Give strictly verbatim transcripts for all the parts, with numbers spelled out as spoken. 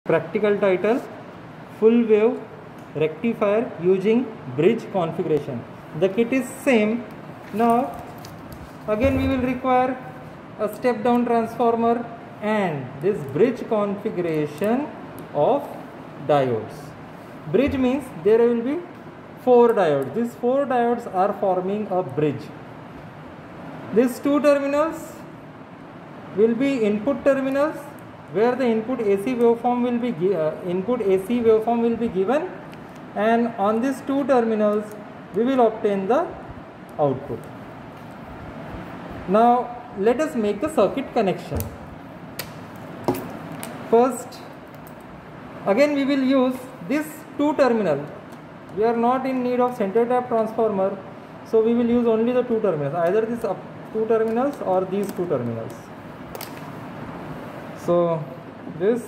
Practical title: Full Wave Rectifier Using Bridge Configuration. The kit is same. Now again we will require a step down transformer and this bridge configuration of diodes. Bridge means there will be four diodes. These four diodes are forming a bridge. These two terminals will be input terminals, where the input A C waveform will be uh, input A C waveform will be given, and on these two terminals we will obtain the output. Now let us make the circuit connection. First, again we will use this two terminal. We are not in need of center tap transformer, so we will use only the two terminals, either these up two terminals or these two terminals. So this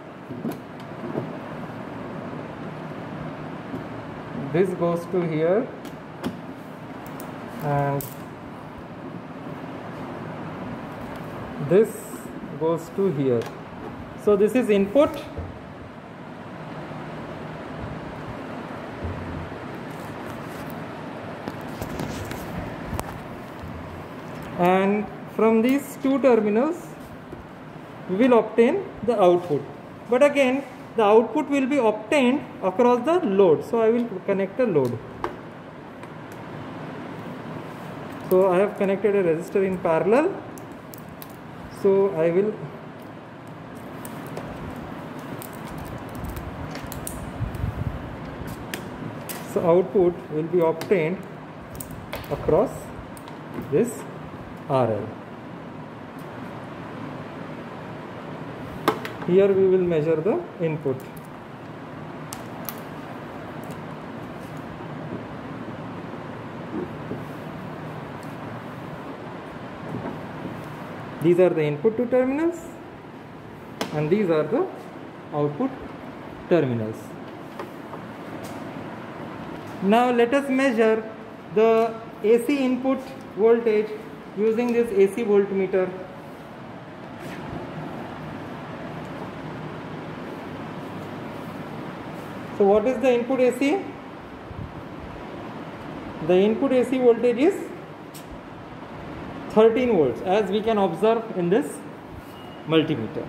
this goes to here and this goes to here. So this is input and from these two terminals we will obtain the output, but again the output will be obtained across the load. So I will connect a load. So I have connected a resistor in parallel, so I will so output will be obtained across this R L. Here we will measure the input. These are the input two terminals and these are the output terminals. Now let us measure the A C input voltage using this A C voltmeter. So what is the input A C? The input A C voltage is thirteen volts, as we can observe in this multimeter.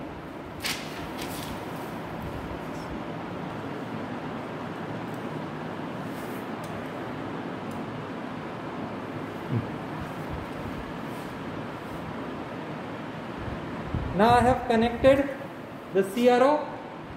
Now I have connected the C R O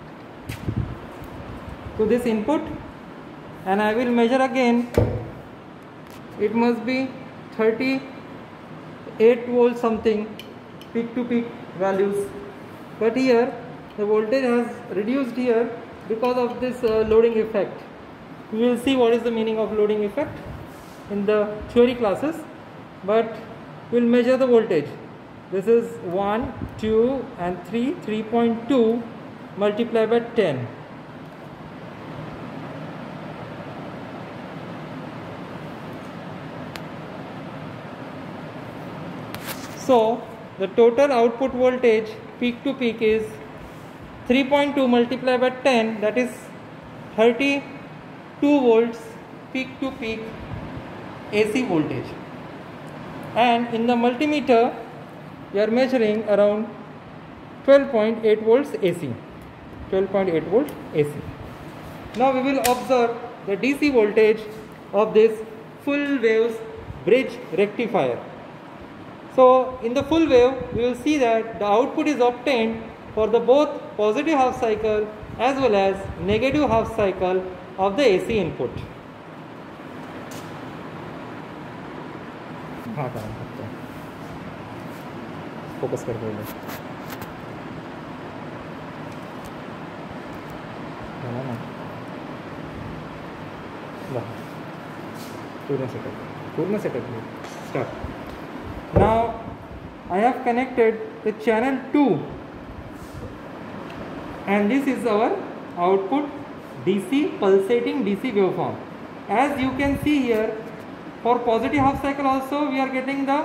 to this input and I will measure again. It must be thirty-eight volts something, peak to peak values, but here the voltage has reduced here because of this uh, loading effect. We will see what is the meaning of loading effect in the theory classes, but we will measure the voltage. This is one, two and three, three point two multiplied by ten. So the total output voltage peak to peak is three point two multiplied by ten, that is thirty-two volts peak to peak A C voltage. And in the multimeter we are measuring around twelve point eight volts A C. twelve point eight volts A C. Now we will observe the D C voltage of this full waves bridge rectifier. So in the full wave we will see that the output is obtained for the both positive half cycle as well as negative half cycle of the A C input. Focus कर पहले ना ना पूर्ण setup पूर्ण setup start. Now I have connected the channel two and this is our output D C pulsating D C waveform. As you can see here, for positive half cycle also we are getting the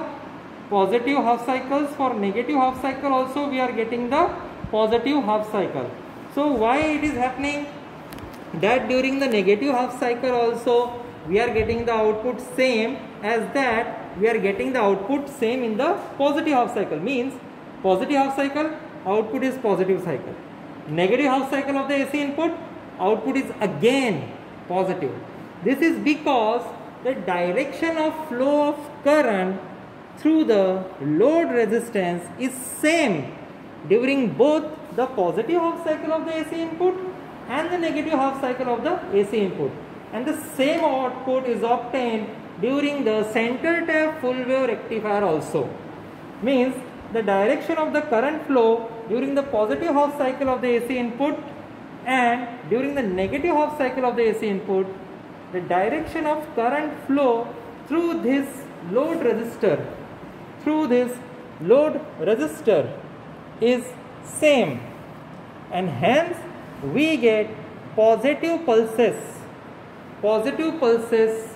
positive half cycles, for negative half cycle also we are getting the positive half cycle. So why it is happening that during the negative half cycle also we are getting the output same as that we are getting the output same in the positive half cycle, means positive half cycle output is positive cycle, negative half cycle of the A C input output is again positive. This is because the direction of flow of current through the load resistance is same during both the positive half cycle of the A C input and the negative half cycle of the A C input, and the same output is obtained during the center tap full wave rectifier also. Means the direction of the current flow during the positive half cycle of the A C input and during the negative half cycle of the A C input, the direction of current flow through this load resistor through this load resistor is same, and hence we get positive pulses positive pulses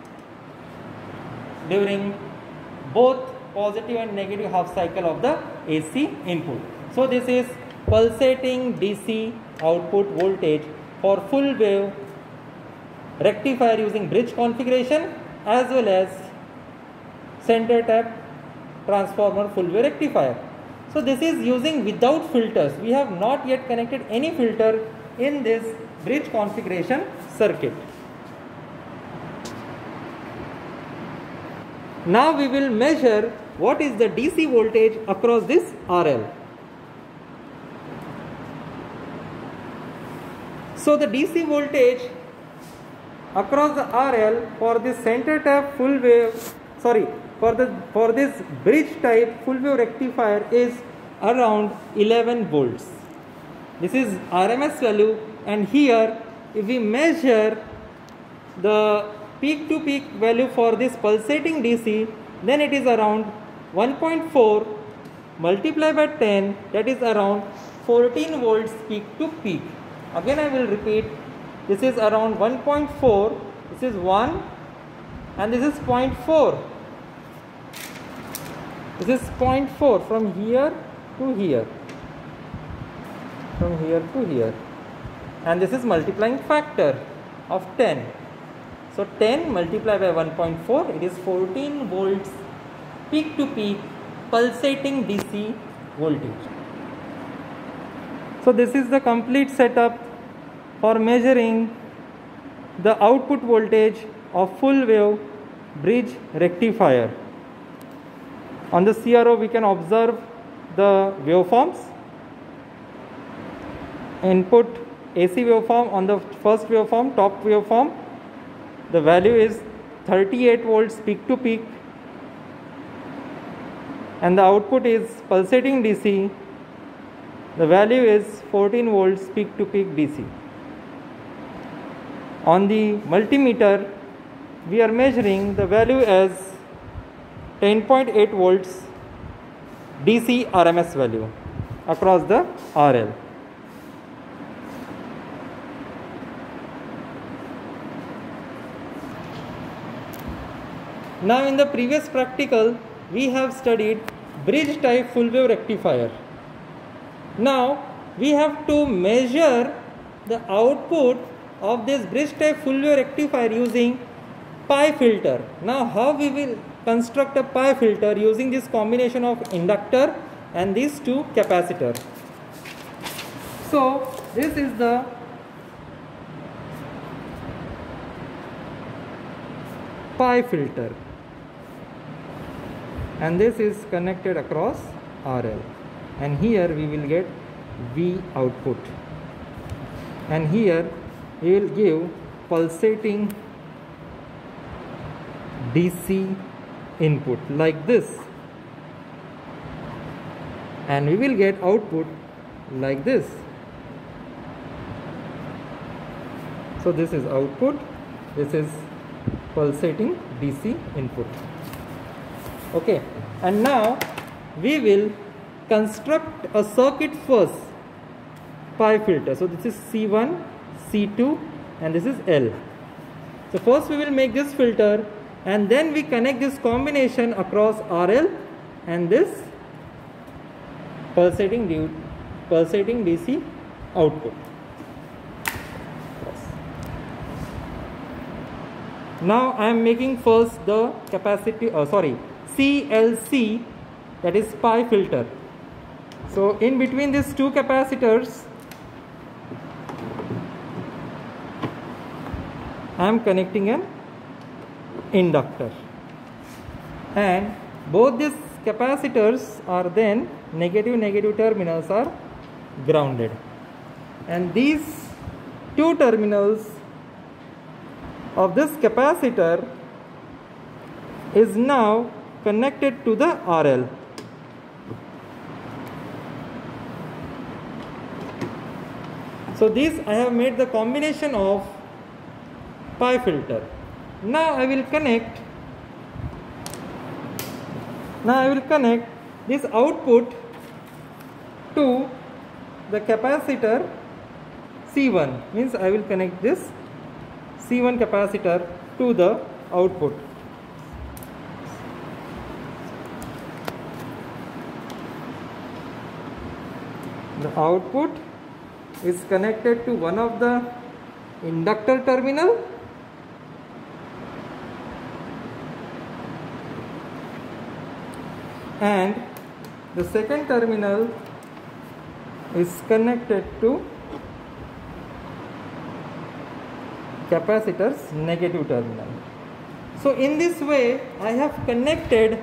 during both positive and negative half cycle of the A C input. So this is pulsating D C output voltage for full wave rectifier using bridge configuration as well as center tap transformer full wave rectifier. So this is using without filters. We have not yet connected any filter in this bridge configuration circuit. Now we will measure what is the D C voltage across this R L. So the D C voltage across the R L for this center tap full wave, sorry, for the for this bridge type full wave rectifier is around eleven volts. This is R M S value, and here if we measure the peak to peak value for this pulsating D C, then it is around one point four multiplied by ten, that is around fourteen volts peak to peak. Again I will repeat, this is around one point four, this is one, and this is zero point four. This is zero point four from here to here, from here to here, and this is multiplying factor of ten. So ten multiplied by one point four, it is fourteen volts peak to peak pulsating D C voltage. So this is the complete setup for measuring the output voltage of full wave bridge rectifier. On the C R O we can observe the waveforms. Input A C waveform, on the first waveform, top waveform, the value is thirty-eight volts peak to peak, and the output is pulsating D C. The value is fourteen volts peak to peak D C. On the multimeter we are measuring the value as ten point eight volts D C R M S value across the R L. Now in the previous practical we have studied bridge type full wave rectifier. Now we have to measure the output of this bridge type full wave rectifier using pi filter. Now how we will construct a pi filter using this combination of inductor and these two capacitor. So this is the pi filter, and this is connected across R L, and here we will get V output, and here we will give pulsating D C input like this, and we will get output like this. So this is output, this is pulsating D C input. Okay, and now we will construct a circuit first, pi filter. So this is C one, C two, and this is L. So first we will make this filter, and then we connect this combination across R L and this pulsating D, pulsating D C output. Now I am making first the capacity, uh, sorry, C L C, that is pi filter. So in between these two capacitors, I am connecting an inductor, and both these capacitors are then negative negative terminals are grounded, and these two terminals of this capacitor is now connected to the R L. So this I have made the combination of pi filter. Now I will connect now I will connect this output to the capacitor C one, means I will connect this C one capacitor to the output. The output is connected to one of the inductor terminal, and the second terminal is connected to capacitor's negative terminal. So in this way I have connected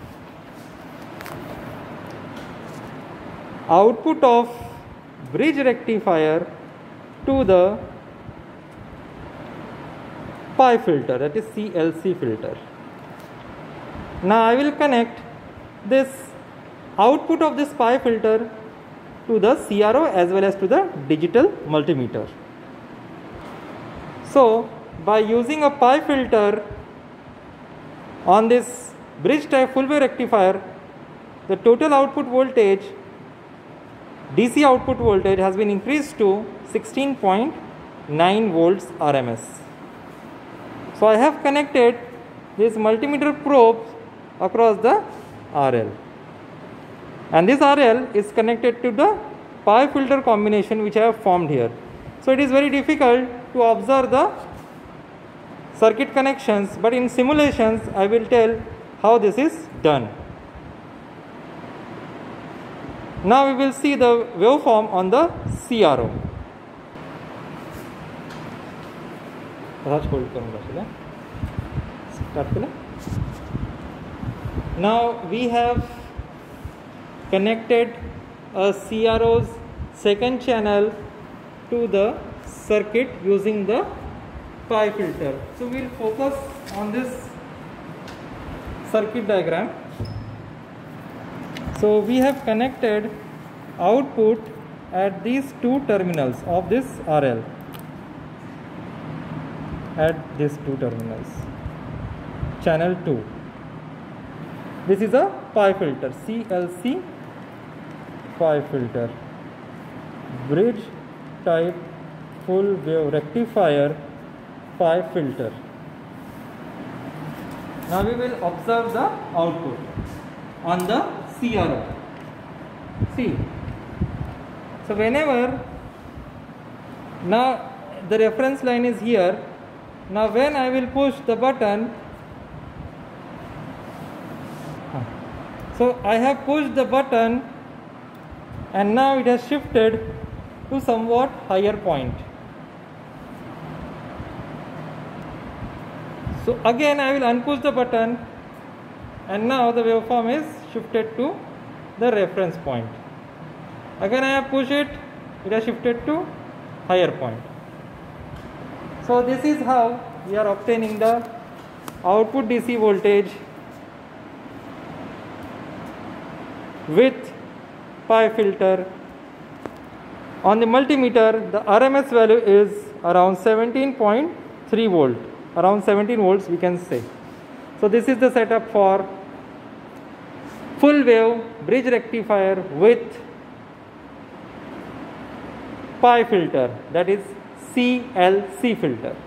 output of bridge rectifier to the pi filter, that is C L C filter. Now I will connect this output of this pi filter to the C R O as well as to the digital multimeter. So by using a pi filter on this bridge type full wave rectifier, the total output voltage, D C output voltage, has been increased to sixteen point nine volts R M S. So I have connected this multimeter probes across the R L, and this R L is connected to the pi filter combination which I have formed here. So it is very difficult to observe the circuit connections, but in simulations I will tell how this is done. Now we will see the waveform on the C R O. Now we have connected a C R O's second channel to the circuit using the pi filter. So we will focus on this circuit diagram. So we have connected output at these two terminals of this R L, at these two terminals, channel two. This is a pi filter, C L C pi filter, bridge type full wave rectifier pi filter. Now we will observe the output on the C R O. See, so whenever, now the reference line is here. Now when I will push the button, so I have pushed the button and now it has shifted to somewhat higher point. So again I will unpush the button and now the waveform is shifted to the reference point. Again I have pushed it, it has shifted to higher point. So this is how we are obtaining the output D C voltage with pi filter. On the multimeter, the R M S value is around seventeen point three volt, around seventeen volts we can say. So this is the setup for full wave bridge rectifier with pi filter, that is C L C filter.